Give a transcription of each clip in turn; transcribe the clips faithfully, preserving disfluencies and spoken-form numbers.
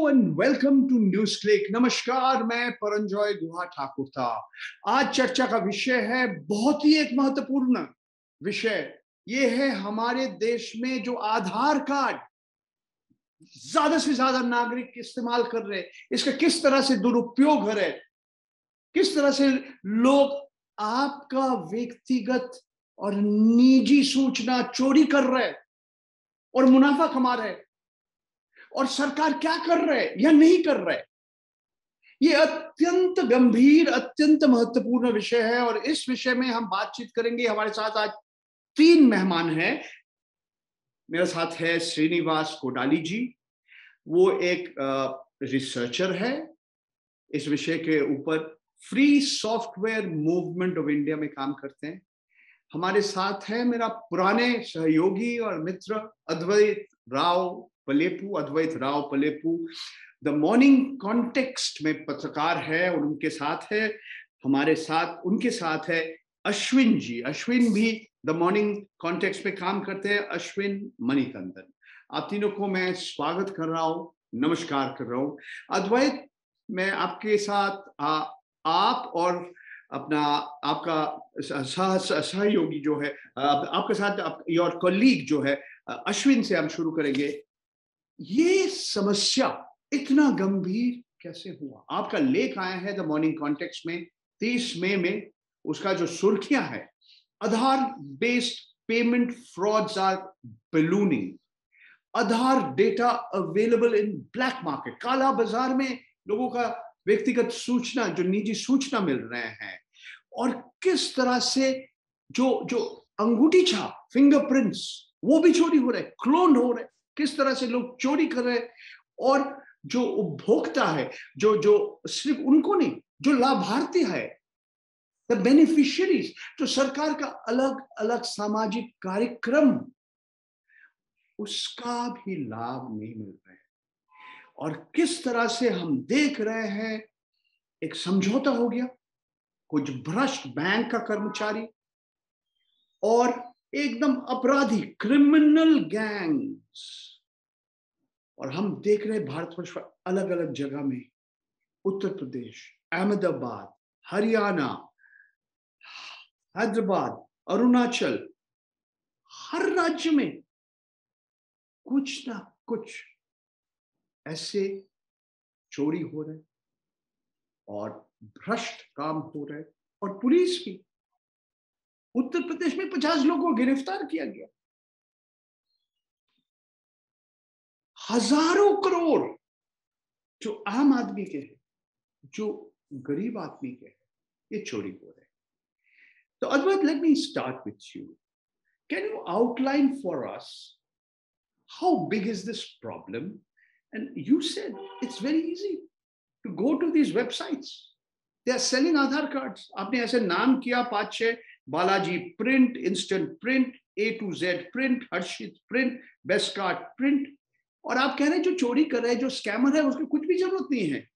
and welcome to news click. नमस्कार, मैं परंजॉय गुहा ठाकुर था। आज चर्चा का विषय है बहुत ही एक महत्वपूर्ण विषय। ये है हमारे देश में जो आधार कार्ड ज्यादा से ज्यादा नागरिक इस्तेमाल कर रहे हैं, इसका किस तरह से दुरुपयोग हो रहा है, किस तरह से लोग आपका व्यक्तिगत और निजी सूचना चोरी कर रहे हैं और मुनाफा कमा रहे हैं, और सरकार क्या कर रहे हैं या नहीं कर रहे। ये अत्यंत गंभीर, अत्यंत महत्वपूर्ण विषय है और इस विषय में हम बातचीत करेंगे। हमारे साथ आज तीन मेहमान हैं। मेरे साथ है श्रीनिवास कोडाली जी, वो एक रिसर्चर है इस विषय के ऊपर, free software movement of India में काम करते हैं। हमारे साथ है मेरा पुराने सहयोगी और मित्र Advait Rao Palepu Advait Rao Palepu the morning context में पत्रकार है, और उनके साथ है हमारे साथ उनके साथ है अश्विन जी। अश्विन भी द मॉर्निंग कॉन्टेक्स्ट में काम करते हैं, अश्विन मणिकंदन। आप तीनों को मैं स्वागत कर रहा हूँ, नमस्कार कर रहा हूँ। अद्वैत, मैं आपके साथ आ, आप और अपना आपका सहयोगी जो है, आपके साथ योर कॉलीग जो है अश्विन से हम शुरू करेंगे। ये समस्या इतना गंभीर कैसे हुआ? आपका लेख आया है द मॉर्निंग कॉन्टेक्स्ट में तीस मई में। उसका जो सुर्खियां है, Aadhaar based payment frauds are ballooning, Aadhaar data available in black market, काला बाजार में लोगों का व्यक्तिगत सूचना, जो निजी सूचना मिल रहे हैं, और किस तरह से जो जो अंगूठी छाप, फिंगरप्रिंट्स, वो भी चोरी हो रहे, क्लोन हो रहे, किस तरह से लोग चोरी कर रहे हैं। और जो उपभोक्ता है, जो जो सिर्फ उनको नहीं, जो लाभार्थी है, द बेनिफिशियरीज, जो सरकार का अलग अलग सामाजिक कार्यक्रम, उसका भी लाभ नहीं मिल रहा है। और किस तरह से हम देख रहे हैं, एक समझौता हो गया, कुछ भ्रष्ट बैंक का कर्मचारी और एकदम अपराधी क्रिमिनल गैंग्स, और हम देख रहे हैं भारतवर्ष में अलग अलग जगह में, उत्तर प्रदेश, अहमदाबाद, हरियाणा, हैदराबाद, अरुणाचल, हर राज्य में कुछ ना कुछ ऐसे चोरी हो रहे और भ्रष्ट काम हो रहे। और पुलिस भी, उत्तर प्रदेश में पचास लोगों को गिरफ्तार किया गया, हजारों करोड़ जो आम आदमी के हैं, जो गरीब आदमी के हैं, ये चोरी हो रहे। तो Advait, let me start with you. Can you outline for us how big is this problem? And you said it's very easy to go to these websites. They are selling Aadhaar cards. आपने ऐसे नाम किया पांच छह, Balaji print, instant print, A to Z print, Harshit print, best card print, और आप कह रहे हैं जो चोरी कर रहे हैं, जो स्कैमर है, उसकी कुछ भी जरूरत नहीं है।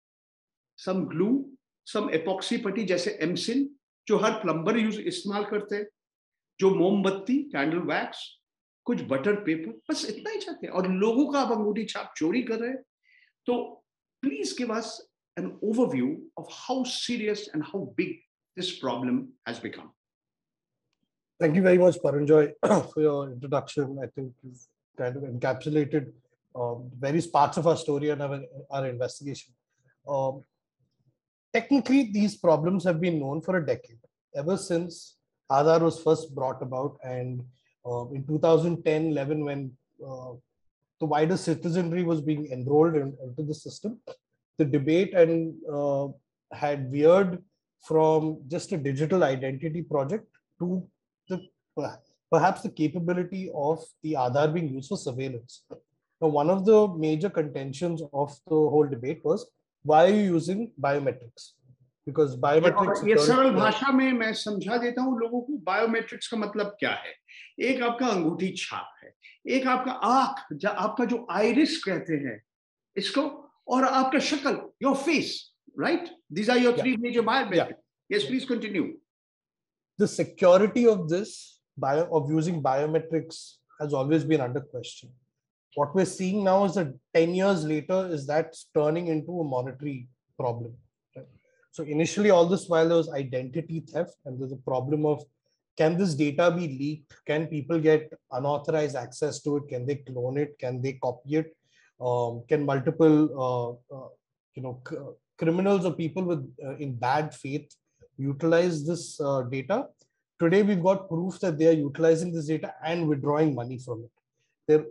सम ग्लू, सम एपॉक्सी पट्टी जैसे एमसिन, जो हर प्लम्बर यूज इस्तेमाल करते हैं, जो मोमबत्ती, कैंडल वैक्स, कुछ बटर पेपर, बस इतना ही चाहते हैं, और लोगों का आप अंगूठी छाप चोरी कर रहे हैं। तो please give us an overview of how serious and how big this problem has become. Thank you very much, Paranjoy, for your introduction. I think you've kind of encapsulated uh, various parts of our story and our, our investigation. Um, technically, these problems have been known for a decade, ever since Aadhaar was first brought about, and uh, in two thousand ten eleven, when uh, the wider citizenry was being enrolled in, into the system, the debate and uh, had veered from just a digital identity project to the perhaps the capability of the Aadhaar being used for surveillance. Now, one of the major contentions of the whole debate was, why are you using biometrics? Because biometrics. ये सरल भाषा में मैं समझा देता हूँ लोगों को, बायोमेट्रिक्स का मतलब क्या है। एक आपका अंगूठी छाप है, एक आपका आंख, आपका जो आइरिस कहते हैं इसको, और आपका शक्ल, your face, right? These are your three major biometrics. Yes, please continue. The security of this bio of using biometrics has always been under question. What we're seeing now is that ten years later is that's turning into a monetary problem. Right? So initially, all this while there was identity theft, and there's a problem of, can this data be leaked? Can people get unauthorized access to it? Can they clone it? Can they copy it? Um, can multiple, uh, uh, you know, c- criminals or people with uh, in bad faith utilize this uh, data? Today, we've got proof that they are utilizing this data and withdrawing money from it. They're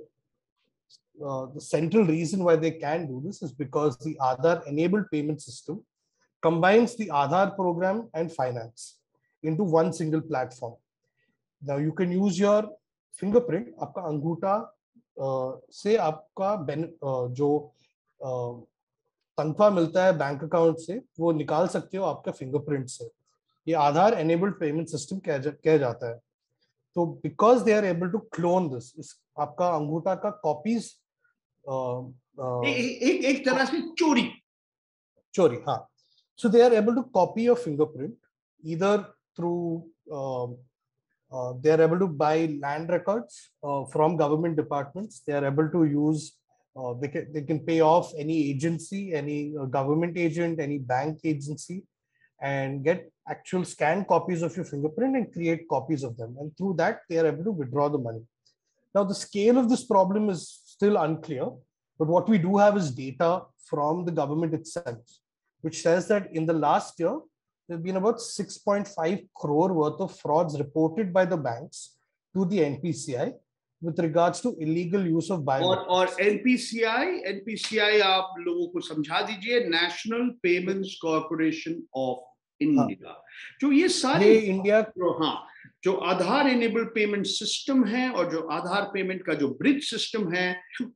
Uh, the central reason why they can do this is because the Aadhaar enabled payment system combines the Aadhaar program and finance into one single platform. Now you can use your fingerprint, आपका अंगूठा uh, से आपका ben, uh, जो uh, तनख्वाह मिलता है bank account से, वो निकाल सकते हो आपका फिंगरप्रिंट से. ये आधार एनेबल्ड पेमेंट सिस्टम कह जाता है. तो because they are able to clone this, आपका अंगूठा का कॉपीज Uh, uh, एक एक तरह से चोरी चोरी हाँ. So they are able to copy your fingerprint either through uh, uh, they are able to buy land records uh, from government departments. They are able to use uh, they can they can pay off any agency, any uh, government agent, any bank agency, and get actual scanned copies of your fingerprint and create copies of them, and through that they are able to withdraw the money. Now, the scale of this problem is still unclear, but what we do have is data from the government itself, which says that in the last year, there have been about six point five crore worth of frauds reported by the banks to the N P C I with regards to illegal use of biometrics. और और N P C I N P C I आप लोगों को समझा दीजिए, National Payments Corporation of India, जो ये सारे ये इंडिया हाँ जो आधार एनेबल्ड पेमेंट सिस्टम है और जो आधार पेमेंट का जो ब्रिज सिस्टम है,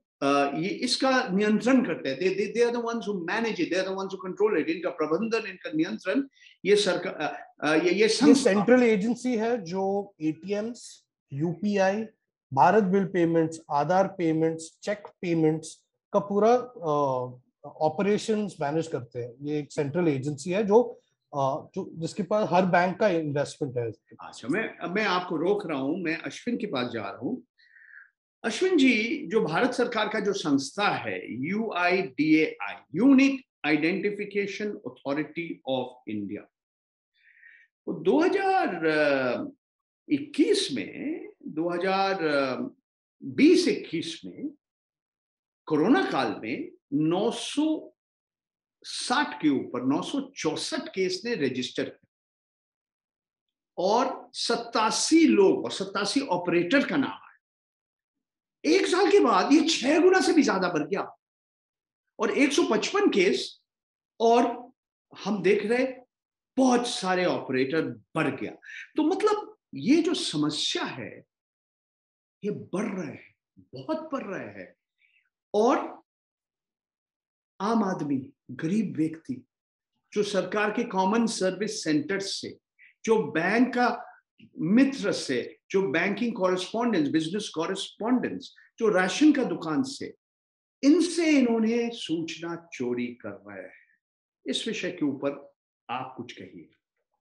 ये इसका नियंत्रण करते हैं. They they are the ones who manage it, they are the ones who control it. इनका प्रबंधन, इनका नियंत्रण ये सरकार ये ये सेंट्रल एजेंसी है जो ATMs, UPI, Bharat bill payments, Aadhaar payments, cheque payments का पूरा ऑपरेशंस मैनेज करते हैं. ये एक सेंट्रल एजेंसी है जो जो जिसके पास हर बैंक का इन्वेस्टमेंट है. अच्छा, मैं मैं आपको रोक रहा हूं, मैं अश्विन के पास जा रहा हूं. अश्विन जी, जो भारत सरकार का जो संस्था है U I D A I, Unique Identification Authority of India, वो दो हज़ार इक्कीस में दो हज़ार बीस इक्कीस में कोरोना काल में नौ सौ साठ के ऊपर नौ सौ चौसठ केस ने रजिस्टर किया और सत्तासी लोग और सत्तासी ऑपरेटर का नाम है. एक साल के बाद ये छह गुना से भी ज्यादा बढ़ गया और एक सौ पचपन केस, और हम देख रहे बहुत सारे ऑपरेटर बढ़ गया. तो मतलब ये जो समस्या है ये बढ़ रहा है, बहुत बढ़ रहा है. और आम आदमी, गरीब व्यक्ति जो सरकार के कॉमन सर्विस सेंटर से, जो बैंक का मित्र से, जो बैंकिंग कॉरेस्पॉन्डेंस, बिजनेस कॉरेस्पॉन्डेंस, जो राशन का दुकान से, इनसे इन्होंने सूचना चोरी कर रहे हैं. इस विषय के ऊपर आप कुछ कहिए.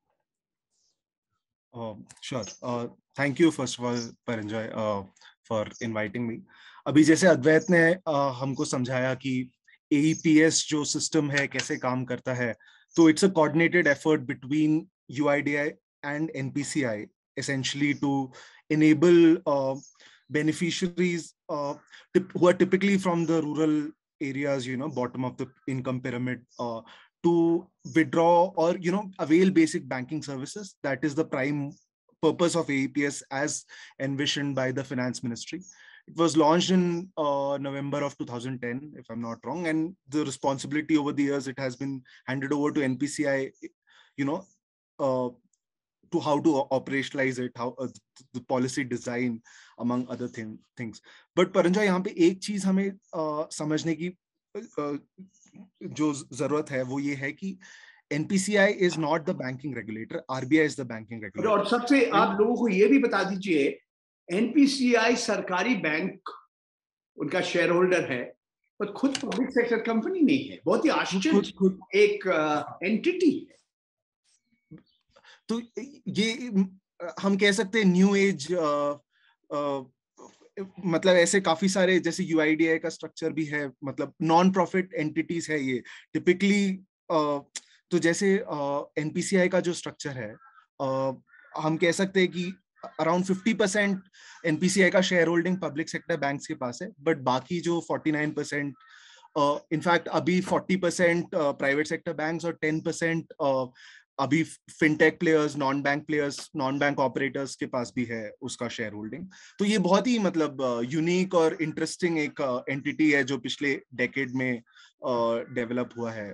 Sure, thank you first of all Paranjoy for inviting me. अभी जैसे अद्वैत ने uh, हमको समझाया कि A E P S जो सिस्टम है कैसे काम करता है, तो it's a coordinated effort between U I D A I and N P C I essentially to enable uh, beneficiaries uh, who are typically from the rural areas, you know, bottom of the income pyramid, uh, to withdraw or, you know, avail basic banking services. That is the prime purpose of A E P S as envisioned by the Finance Ministry. It was launched in uh, November of two thousand ten, if I'm not wrong, and the responsibility over the years, it has been handed over to N P C I, you know, uh, to how to operationalize it, how uh, the policy design, among other thing, things. But Paranjoy, यहाँ पे एक चीज हमें uh, समझने की uh, जो जरूरत है वो ये है कि N P C I is not the banking regulator, R B I is the banking regulator. और सबसे आप लोगों को ये भी बता दीजिए, N P C I सरकारी बैंक उनका शेयर होल्डर है, पर खुद पब्लिक सेक्टर कंपनी नहीं है. बहुत ही आश्चर्य एक एंटिटी है. तो ये हम कह सकते हैं न्यू एज मतलब ऐसे काफी सारे, जैसे यूआईडीआई का स्ट्रक्चर भी है, मतलब नॉन प्रॉफिट एंटिटीज है ये टिपिकली। तो जैसे एनपीसीआई का जो स्ट्रक्चर है, हम कह सकते हैं कि अराउंड फिफ्टी परसेंट एनपीसीआई का share holding public sector banks के पास है, बट बाकी जो फोर्टी नाइन परसेंट, इनफैक्ट अभी forty percent private sector banks और टेन परसेंट अभी fintech players, non bank players, non bank operators के पास भी है उसका शेयर होल्डिंग। तो ये बहुत ही मतलब यूनिक और इंटरेस्टिंग एक एंटिटी है जो पिछले डेकेड में डेवलप हुआ है।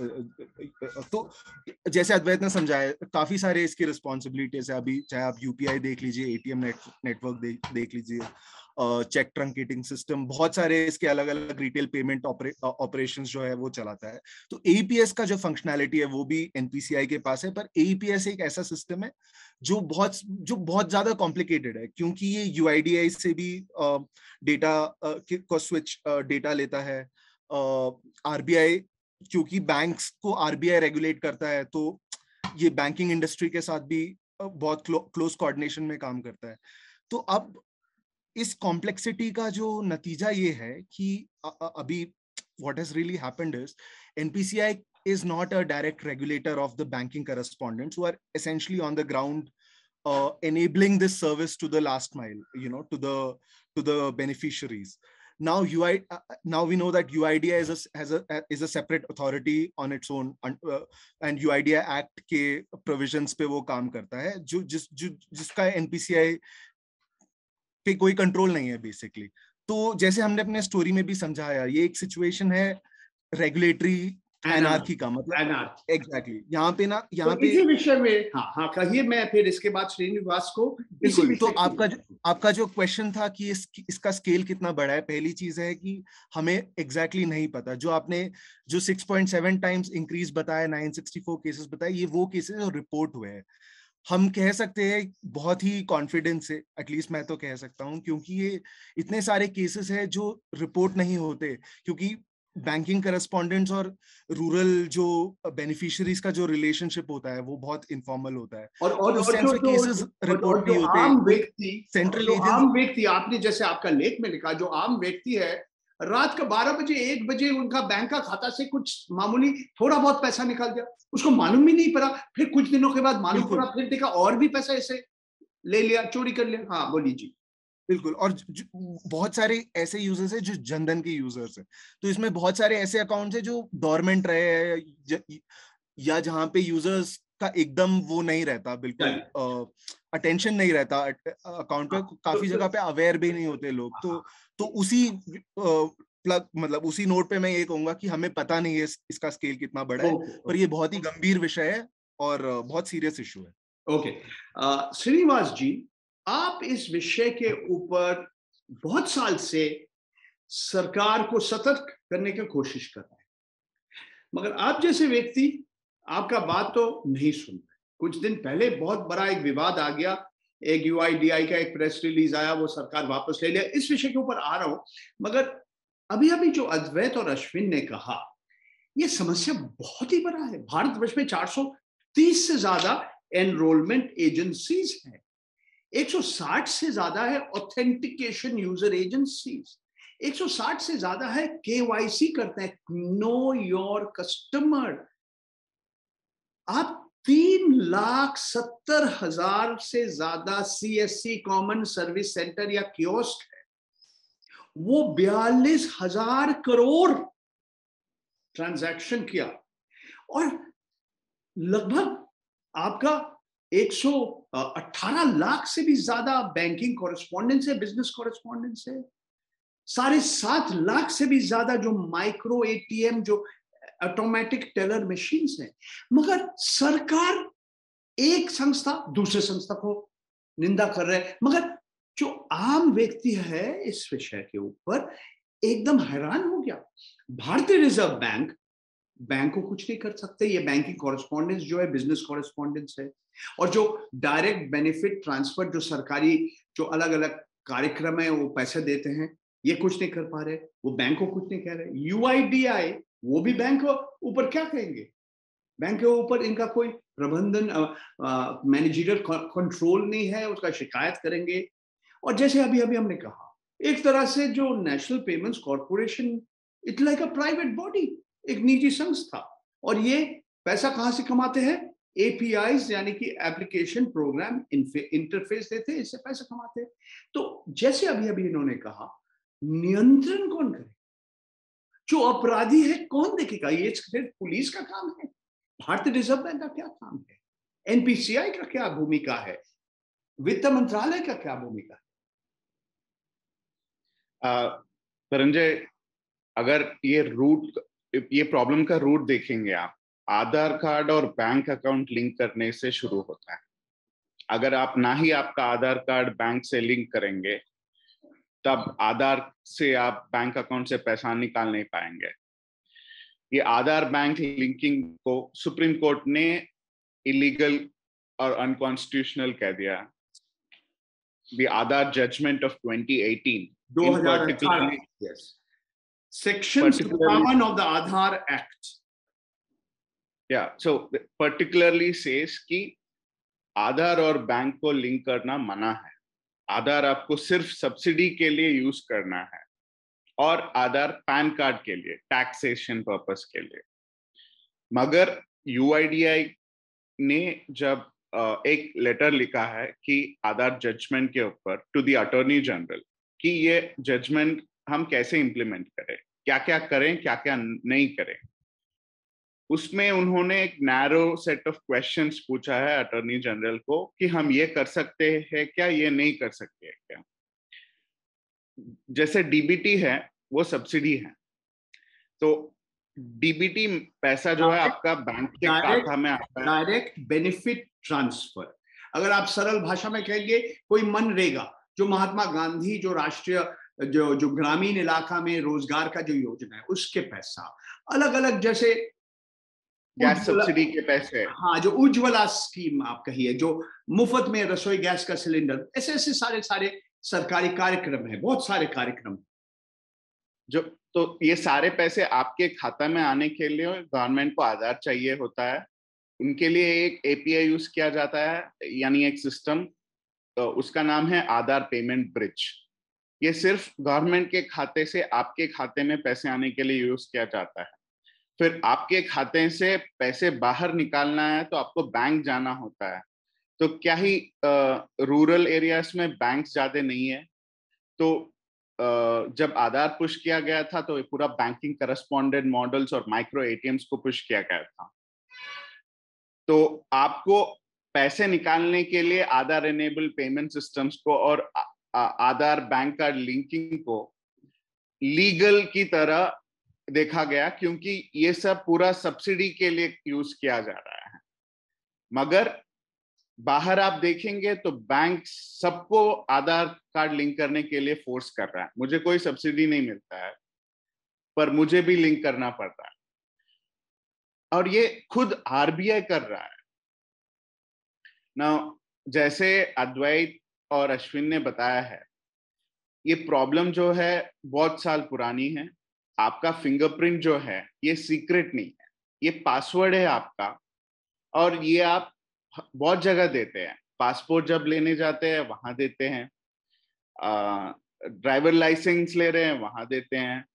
तो जैसे अद्वैत ने समझाया, काफी सारे इसकी रिस्पॉन्सिबिलिटीज है। अभी चाहे आप यूपीआई देख लीजिए, एटीएम नेटवर्क देख देख लीजिए, चेक ट्रंकेटिंग सिस्टम, बहुत सारे इसके अलग अलग रिटेल पेमेंट ऑपरेशंस जो है वो चलाता है। तो एईपीएस का जो फंक्शनैलिटी है वो भी एनपीसीआई के पास है, पर एईपीएस एक ऐसा सिस्टम है जो बहुत जो बहुत ज्यादा कॉम्प्लिकेटेड है, क्योंकि ये यूआईडीआई से भी डेटा को स्विच डेटा लेता है। आरबीआई, क्योंकि बैंक्स को आरबीआई रेगुलेट करता है, तो ये बैंकिंग इंडस्ट्री के साथ भी बहुत क्लोज कोऑर्डिनेशन में काम करता है। तो अब इस कॉम्प्लेक्सिटी का जो नतीजा ये है कि अभी what has really happened is N P C I is not a direct regulator of the banking correspondents who are essentially on the ground uh, enabling this service to the last mile, you know, to the to the beneficiaries. Now U I uh, now we know that U I D A is a has a is a separate authority on its own, uh, and U I D A Act के provisions पे वो काम करता है, जो जिस जो जिसका N P C I पे कोई कंट्रोल नहीं है बेसिकली। तो जैसे हमने अपने स्टोरी में भी समझाया, ये एक सिचुएशन है रेगुलेटरी एनार्की का, मतलब एग्जैक्टली यहाँ पे ना यहाँ तो पे इसी विषय में हाँ हाँ कहिए, मैं फिर इसके बाद श्रीनिवास को इसी बिल्कुल। विषय तो आपका जो आपका जो क्वेश्चन था कि इस, इसका स्केल कितना बड़ा है, पहली चीज है कि हमें एग्जैक्टली exactly नहीं पता। जो आपने जो six point seven times increase बताया, नाइन सिक्सटी फोर केसेस बताए, ये वो केसेस जो रिपोर्ट हुए हैं। हम कह सकते हैं बहुत ही कॉन्फिडेंस से, एटलीस्ट मैं तो कह सकता हूं, क्योंकि ये इतने सारे केसेस हैं जो रिपोर्ट नहीं होते, क्योंकि बैंकिंग करस्पॉन्डेंट्स और रूरल जो बेनिफिशियरीज का जो रिलेशनशिप होता है वो बहुत इनफॉर्मल होता है। और और उस सेंस में केसेस रिपोर्ट नहीं होते। आम व्यक्ति सेंट्रल जो एजेंसी आम व्यक्ति, आपने जैसे आपका लेख में लिखा, जो आम व्यक्ति है रात का बारह बजे एक बजे उनका बैंक का खाता से कुछ मामूली थोड़ा बहुत पैसा निकल गया, उसको मालूम भी नहीं पड़ा, फिर कुछ दिनों के बाद मालूम पड़ा, फिर देखा और भी पैसा ऐसे ले लिया, चोरी कर लिया। हाँ बोलिए जी। बिल्कुल। और बहुत सारे ऐसे यूजर्स हैं जो जनधन के यूजर्स हैं, तो इसमें बहुत सारे ऐसे अकाउंट्स हैं जो डोरमेंट रहे हैं, या जहां पे यूजर्स का एकदम वो नहीं रहता, बिल्कुल अटेंशन नहीं रहता अकाउंट पे, काफी जगह पे अवेयर भी नहीं होते लोग। तो तो उसी प्लग मतलब उसी नोट पे मैं ये कहूंगा कि हमें पता नहीं है इसका स्केल कितना बड़ा है, पर ये बहुत ही गंभीर विषय है और बहुत सीरियस इशू है। ओके, श्रीनिवास जी, आप इस विषय के ऊपर बहुत साल से सरकार को सतर्क करने की कोशिश कर रहे हैं, मगर आप जैसे व्यक्ति आपका बात तो नहीं सुन रहे। कुछ दिन पहले बहुत बड़ा एक विवाद आ गया, एक यूआईडीआई का एक प्रेस रिलीज आया, वो सरकार वापस ले लिया। इस विषय के ऊपर आ रहा हूं, मगर अभी अभी जो अद्वैत और अश्विन ने कहा, ये समस्या बहुत ही बड़ा है। भारतवर्ष में चार सौ तीस से ज्यादा एनरोलमेंट एजेंसीज हैं, एक सौ साठ से ज्यादा है ऑथेंटिकेशन यूजर एजेंसीज, एक सौ साठ से ज्यादा है केवाईसी करते हैं, नो योर कस्टमर। आप तीन लाख सत्तर हजार से ज्यादा सीएससी कॉमन सर्विस सेंटर या कियोस्क है, वो बयालीस हजार करोड़ ट्रांजैक्शन किया, और लगभग आपका एक सौ अठारह लाख से भी ज्यादा बैंकिंग कॉरेस्पॉन्डेंस है, बिजनेस कॉरेस्पॉन्डेंस है, साढ़े सात लाख से भी ज्यादा जो माइक्रो एटीएम, जो ऑटोमेटिक टेलर मशीन्स हैं। मगर सरकार एक संस्था दूसरे संस्था को निंदा कर रहे हैं, मगर जो आम व्यक्ति है इस विषय के ऊपर एकदम हैरान हो गया। भारतीय रिजर्व बैंक बैंक को कुछ नहीं कर सकते, ये बैंकिंग कॉरेस्पॉन्डेंस जो है बिजनेस कॉरेस्पॉन्डेंस है, और जो डायरेक्ट बेनिफिट ट्रांसफर, जो सरकारी जो अलग अलग कार्यक्रम है वो पैसे देते हैं, ये कुछ नहीं कर पा रहे, वो बैंक को कुछ नहीं कह रहे। यूआईडीआई वो भी बैंक ऊपर क्या कहेंगे, बैंक के ऊपर इनका कोई प्रबंधन मैनेजरियल कंट्रोल नहीं है, उसका शिकायत करेंगे। और जैसे अभी अभी हमने कहा, एक तरह से जो National Payments Corporation, it's like a private body, एक निजी संस्था, और ये पैसा कहां से कमाते हैं? एपीआईज यानी कि एप्लीकेशन प्रोग्राम इंटरफेस देते हैं, इससे पैसा कमाते हैं। तो जैसे अभी अभी इन्होंने कहा, नियंत्रण कौन करे? जो अपराधी है कौन देखेगा? ये सिर्फ पुलिस का काम है? भारतीय रिजर्व बैंक का क्या काम है? एनपीसीआई का क्या भूमिका है? वित्त मंत्रालय का क्या भूमिका है? परंजय, अगर ये रूट, ये प्रॉब्लम का रूट देखेंगे आप, आधार कार्ड और बैंक अकाउंट लिंक करने से शुरू होता है। अगर आप ना ही आपका आधार कार्ड बैंक से लिंक करेंगे, तब आधार से आप बैंक अकाउंट से पैसा निकाल नहीं पाएंगे। ये आधार बैंक लिंकिंग को सुप्रीम कोर्ट ने इलीगल और अनकॉन्स्टिट्यूशनल कह दिया। The Aadhaar judgement of twenty eighteen, दो हज़ार अठारह, yes. Section seven of the Aadhaar Act. Yeah, so particularly says कि आधार और बैंक को लिंक करना मना है। आधार आपको सिर्फ सब्सिडी के लिए यूज करना है, और आधार पैन कार्ड के लिए, टैक्सेशन पर्पस के लिए। मगर यूआईडीआई ने जब एक लेटर लिखा है कि आधार जजमेंट के ऊपर टू द अटॉर्नी जनरल, कि ये जजमेंट हम कैसे इंप्लीमेंट करें, क्या क्या करें, क्या क्या नहीं करें, उसमें उन्होंने एक नैरो सेट ऑफ क्वेश्चंस पूछा है अटॉर्नी जनरल को कि हम ये कर सकते हैं क्या, ये नहीं कर सकते हैं क्या। जैसे डीबीटी है, वो सब्सिडी है, तो डीबीटी पैसा जो है आपका बैंक के खाता में आता है, डायरेक्ट बेनिफिट ट्रांसफर। अगर आप सरल भाषा में कहेंगे, कोई मनरेगा, जो महात्मा गांधी जो राष्ट्रीय जो जो ग्रामीण इलाका में रोजगार का जो योजना है, उसके पैसा, अलग अलग जैसे गैस सब्सिडी के पैसे, हाँ, जो उज्ज्वला स्कीम आप कहिए, जो मुफ्त में रसोई गैस का सिलेंडर, ऐसे ऐसे सारे सारे सरकारी कार्यक्रम है, बहुत सारे कार्यक्रम जो, तो ये सारे पैसे आपके खाता में आने के लिए गवर्नमेंट को आधार चाहिए होता है। उनके लिए एक एपीआई यूज किया जाता है, यानी एक सिस्टम, तो उसका नाम है आधार पेमेंट ब्रिज। ये सिर्फ गवर्नमेंट के खाते से आपके खाते में पैसे आने के लिए यूज किया जाता है। फिर आपके खाते से पैसे बाहर निकालना है तो आपको बैंक जाना होता है। तो क्या ही रूरल एरियाज में बैंक ज्यादा नहीं है, तो Uh, जब आधार पुश किया गया था तो पूरा बैंकिंग करस्पॉन्डेंट मॉडल्स और माइक्रो एटीएम्स को पुश किया गया था। तो आपको पैसे निकालने के लिए आधार एनेबल पेमेंट सिस्टम्स को और आधार बैंक कार्ड लिंकिंग को लीगल की तरह देखा गया, क्योंकि ये सब पूरा सब्सिडी के लिए यूज किया जा रहा है। मगर बाहर आप देखेंगे तो बैंक सबको आधार कार्ड लिंक करने के लिए फोर्स कर रहा है। मुझे कोई सब्सिडी नहीं मिलता है, पर मुझे भी लिंक करना पड़ता है, और ये खुद आरबीआई कर रहा है ना। जैसे अद्वैत और अश्विन ने बताया है, ये प्रॉब्लम जो है बहुत साल पुरानी है। आपका फिंगरप्रिंट जो है ये सीक्रेट नहीं है, ये पासवर्ड है आपका, और ये आप बहुत जगह देते हैं। पासपोर्ट जब लेने जाते हैं वहां देते हैं, ड्राइवर लाइसेंस ले रहे हैं वहां देते हैं,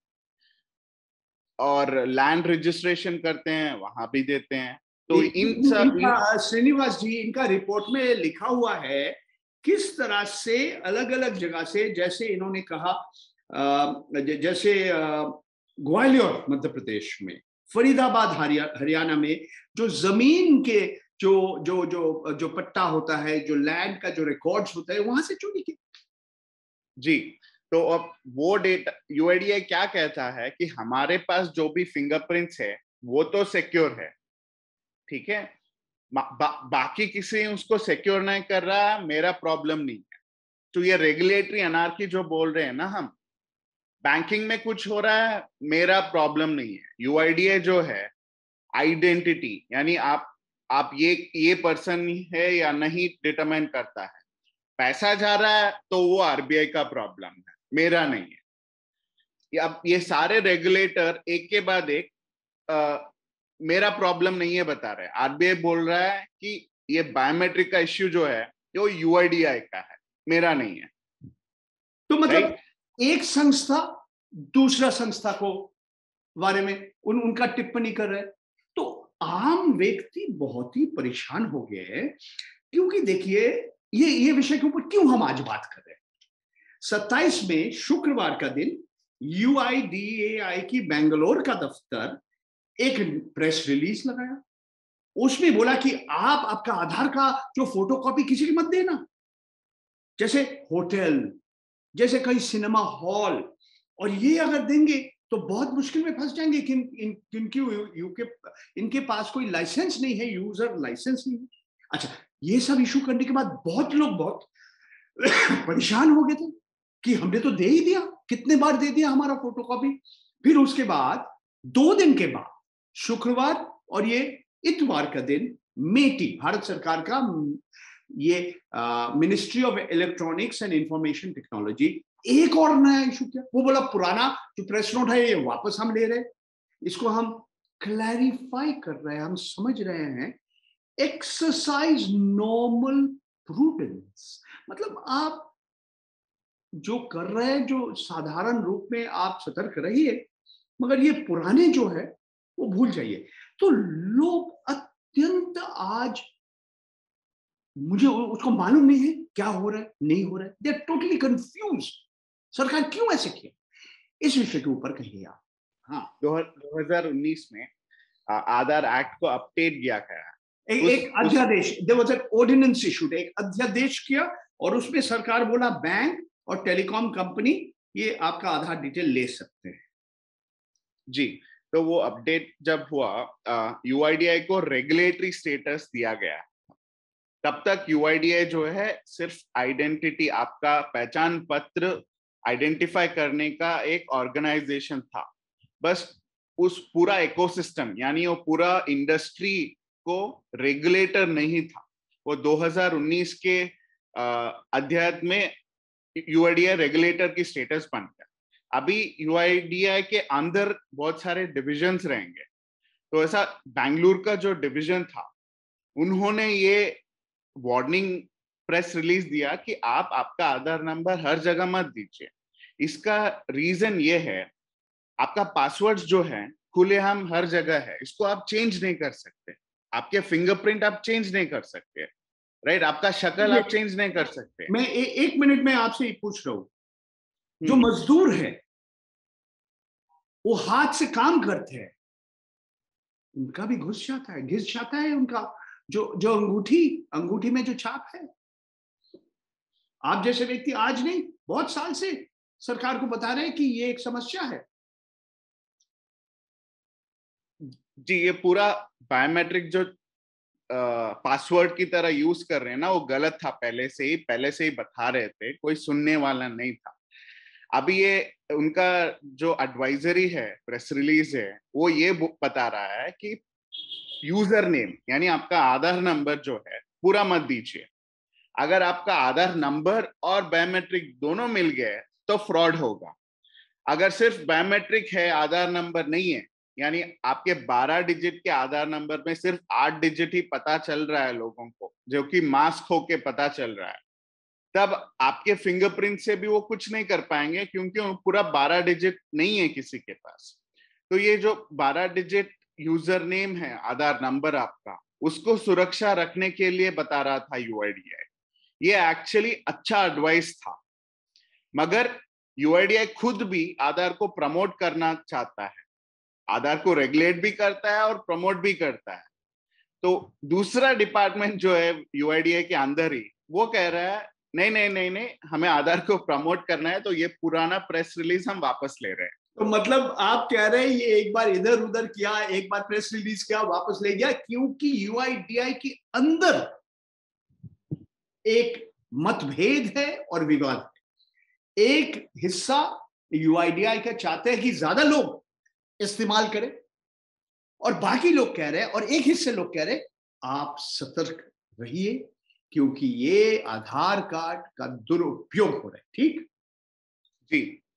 और लैंड रजिस्ट्रेशन करते हैं वहां भी देते हैं। तो इन सब, श्रीनिवास जी, इनका रिपोर्ट में लिखा हुआ है किस तरह से अलग अलग जगह से, जैसे इन्होंने कहा जैसे ग्वालियर मध्य प्रदेश में, फरीदाबाद हरियाणा में, जो जमीन के जो जो जो जो पट्टा होता है, जो लैंड का जो रिकॉर्ड्स होता है, वहां से चोरी की। जी, तो अब वो डेटा यूआईडीआई क्या कहता है कि हमारे पास जो भी फिंगरप्रिंट्स है वो तो सिक्योर है, ठीक है, बा, बाकी किसी उसको सिक्योर नहीं कर रहा, मेरा प्रॉब्लम नहीं है। तो ये रेगुलेटरी अनार्की जो बोल रहे हैं ना हम, बैंकिंग में कुछ हो रहा है, मेरा प्रॉब्लम नहीं है। यूआईडीआई जो है आइडेंटिटी, यानी आप आप ये ये पर्सन है या नहीं डिटरमाइन करता है। पैसा जा रहा है तो वो आरबीआई का प्रॉब्लम है, मेरा नहीं है। अब ये सारे रेगुलेटर एक के बाद एक आ, मेरा प्रॉब्लम नहीं है बता रहे हैं। आरबीआई बोल रहा है कि ये बायोमेट्रिक का इश्यू जो है वो यूआईडीआई का है, मेरा नहीं है। तो मतलब एक संस्था दूसरा संस्था को बारे में उन उनका टिप्पणी कर रहे हैं, तो आम व्यक्ति बहुत ही परेशान हो गए हैं। क्योंकि देखिए ये ये विषय के ऊपर क्यों हम आज बात कर रहे हैं। सत्ताईस में शुक्रवार का दिन यू आई डी ए आई की बेंगलोर का दफ्तर एक प्रेस रिलीज लगाया। उसमें बोला कि आप आपका आधार का जो फोटोकॉपी किसी की मत देना, जैसे होटल, जैसे कहीं सिनेमा हॉल, और ये अगर देंगे तो बहुत मुश्किल में फंस जाएंगे कि इन, इन, इनकी यूके इनके पास कोई लाइसेंस नहीं है, यूजर लाइसेंस नहीं है। अच्छा, ये सब इशू करने के बाद बहुत लोग बहुत परेशान हो गए थे कि हमने तो दे ही दिया, कितने बार दे दिया हमारा फोटोकॉपी। फिर उसके बाद दो दिन के बाद शुक्रवार और ये इतवार का दिन मेटी, भारत सरकार का ये Ministry of Electronics and Information Technology, एक और नया इशू किया। वो बोला पुराना जो प्रेस नोट है ये वापस हम ले रहे हैं, इसको हम क्लैरिफाई कर रहे हैं, हम समझ रहे हैं, एक्सरसाइज नॉर्मल प्रूडेंस। मतलब आप जो कर रहे हैं, जो साधारण रूप में आप सतर्क रहिए, मगर ये पुराने जो है वो भूल जाइए। तो लोग अत्यंत आज, मुझे उसको मालूम नहीं है क्या हो रहा है, नहीं हो रहा है, दे आर टोटली कंफ्यूज। सरकार क्यों ऐसे किया, इस विषय के ऊपर कहिए आप। हाँ, दो हजार उन्नीस में आधार एक्ट को अपडेट किया गया। एक, उस, एक अध्यादेश, there was an ordinance issued, एक अध्यादेश किया और उसमें सरकार बोला बैंक और टेलीकॉम कंपनी ये आपका आधार डिटेल ले सकते हैं। जी, तो वो अपडेट जब हुआ, यूआईडीआई को रेगुलेटरी स्टेटस दिया गया। तब तक यूआईडीआई जो है सिर्फ आइडेंटिटी, आपका पहचान पत्र आइडेंटिफाई करने का एक ऑर्गेनाइजेशन था। बस उस पूरा इकोसिस्टम यानी वो पूरा इंडस्ट्री को रेगुलेटर नहीं था। वो दो हजार उन्नीस के अध्याय में यूआईडीआई रेगुलेटर की स्टेटस बन गया। अभी यूआईडीआई के अंदर बहुत सारे डिविजन्स रहेंगे। तो ऐसा बेंगलुरु का जो डिवीजन था, उन्होंने ये वार्निंग प्रेस रिलीज दिया कि आप आपका आधार नंबर हर जगह मत दीजिए। इसका रीजन ये है, आपका पासवर्ड जो है खुलेआम हर जगह है, इसको आप चेंज नहीं कर सकते। आपके फिंगरप्रिंट आप चेंज नहीं कर सकते, राइट? आपका शक्ल आप चेंज नहीं कर सकते। मैं ए, एक मिनट में आपसे ये पूछ रहा हूं, जो मजदूर है वो हाथ से काम करते हैं, उनका भी घुस जाता है, घिस जाता है उनका जो जो अंगूठी अंगूठी में जो छाप है। आप जैसे व्यक्ति आज नहीं, बहुत साल से सरकार को बता रहे हैं कि ये एक समस्या है। जी, ये पूरा बायोमेट्रिक जो पासवर्ड की तरह यूज कर रहे हैं ना, वो गलत था। पहले से ही पहले से ही बता रहे थे, कोई सुनने वाला नहीं था। अभी ये उनका जो एडवाइजरी है, प्रेस रिलीज है, वो ये बता रहा है कि यूजर नेम यानी आपका आधार नंबर जो है पूरा मत दीजिए। अगर आपका आधार नंबर और बायोमेट्रिक दोनों मिल गए तो फ्रॉड होगा। अगर सिर्फ बायोमेट्रिक है, आधार नंबर नहीं है, यानी आपके बारह डिजिट के आधार नंबर में सिर्फ आठ डिजिट ही पता चल रहा है लोगों को, जो कि मास्क होके पता चल रहा है, तब आपके फिंगरप्रिंट से भी वो कुछ नहीं कर पाएंगे, क्योंकि पूरा बारह डिजिट नहीं है किसी के पास। तो ये जो बारह डिजिट यूजर नेम है, आधार नंबर आपका, उसको सुरक्षा रखने के लिए बता रहा था यूआईडीआई। ये एक्चुअली अच्छा एडवाइस था, मगर यूआईडीआई खुद भी आधार को प्रमोट करना चाहता है, आधार को रेगुलेट भी करता है और प्रमोट भी करता है। तो दूसरा डिपार्टमेंट जो है यूआईडीआई के अंदर ही, वो कह रहा है नहीं नहीं नहीं नहीं हमें आधार को प्रमोट करना है, तो ये पुराना प्रेस रिलीज हम वापस ले रहे हैं। तो मतलब आप कह रहे हैं ये एक बार इधर उधर किया, एक बार प्रेस रिलीज किया, वापस ले गया, क्योंकि यूआईडीआई के अंदर एक मतभेद है और विवाद है। एक हिस्सा यूआईडीआई का चाहते हैं कि ज्यादा लोग इस्तेमाल करें, और बाकी लोग कह रहे हैं, और एक हिस्से लोग कह रहे हैं आप सतर्क रहिए, क्योंकि ये आधार कार्ड का दुरुपयोग हो रहा है। ठीक जी,